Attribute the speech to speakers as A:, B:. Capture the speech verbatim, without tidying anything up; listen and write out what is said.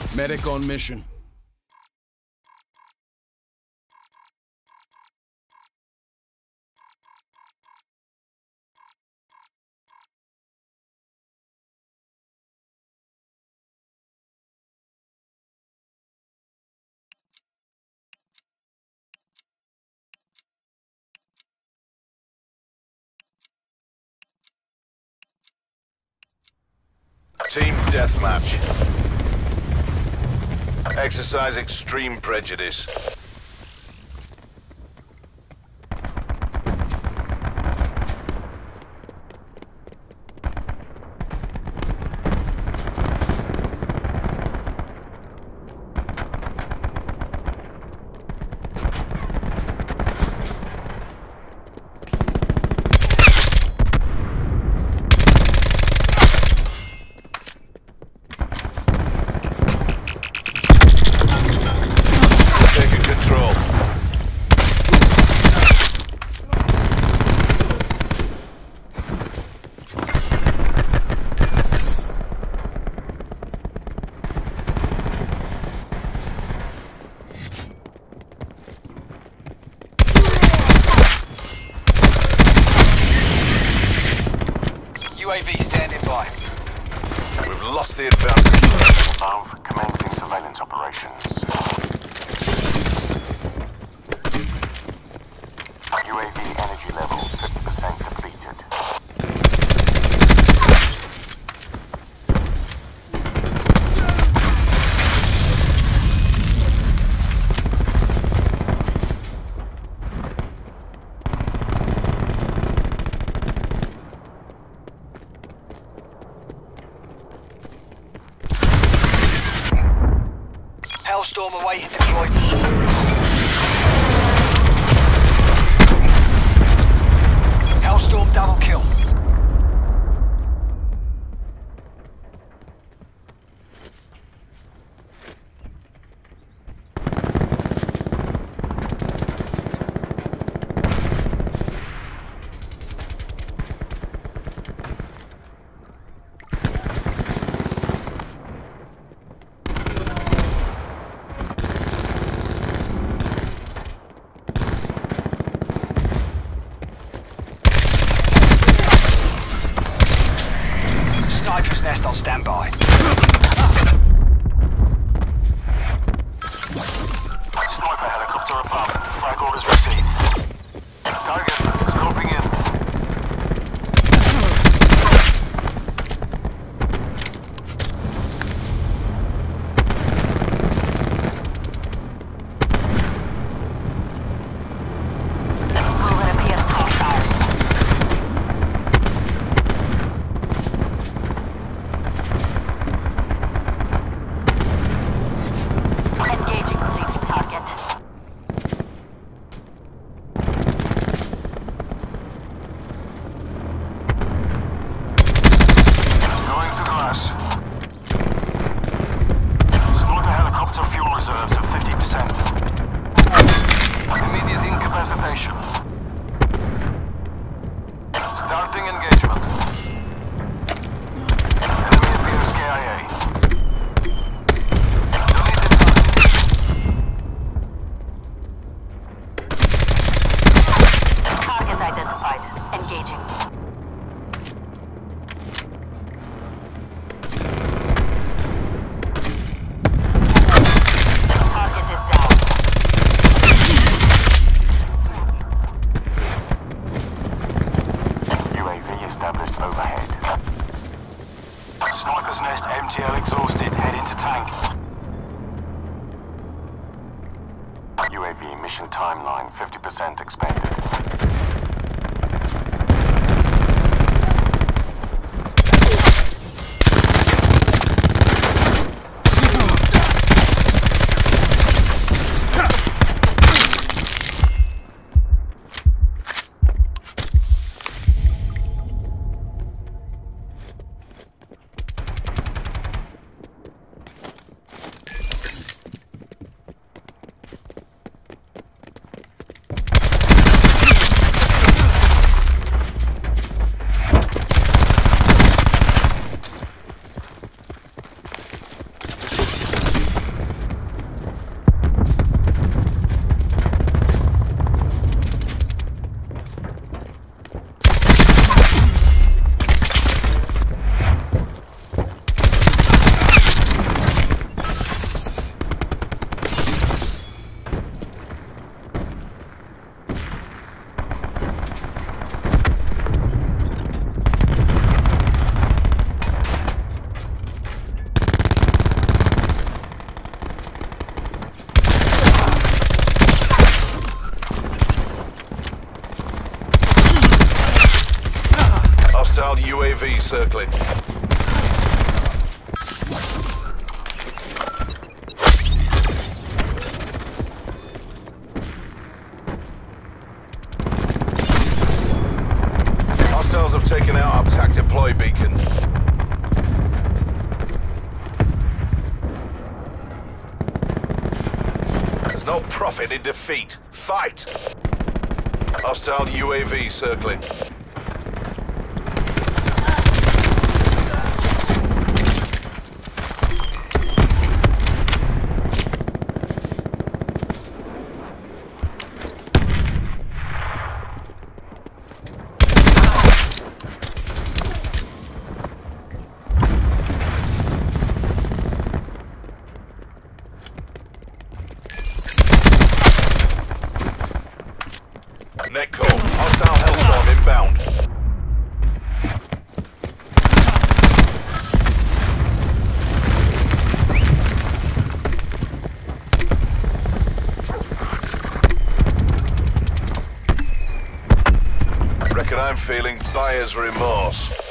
A: Medic on mission.
B: Team deathmatch. Exercise extreme prejudice.
C: U A V standing by.
B: We've lost the advantage.
D: Above, commencing surveillance operations. U A V energy level fifty percent depleted.
C: Hellstorm awaiting deployment. Hellstorm double kill. Sniper's nest on standby.
D: Sniper helicopter above. Flag orders received. Target scoping in.
E: Mover appears hostile. Engaging fleeting target.
D: Going to glass. Sniper helicopter fuel reserves of fifty percent. Immediate incapacitation. Starting engagement. Enemy appears K I A.
E: Target identified. Engaging. Target is down.
D: U A V established overhead. Sniper's nest M T L exhausted. Head into tank. U A V mission timeline fifty percent expended.
B: U A V circling. Hostiles have taken out our TAC deploy beacon. There's no profit in defeat. Fight! Hostile U A V circling. Netco, hostile Hellstorm inbound. Reckon I'm feeling buyer's remorse.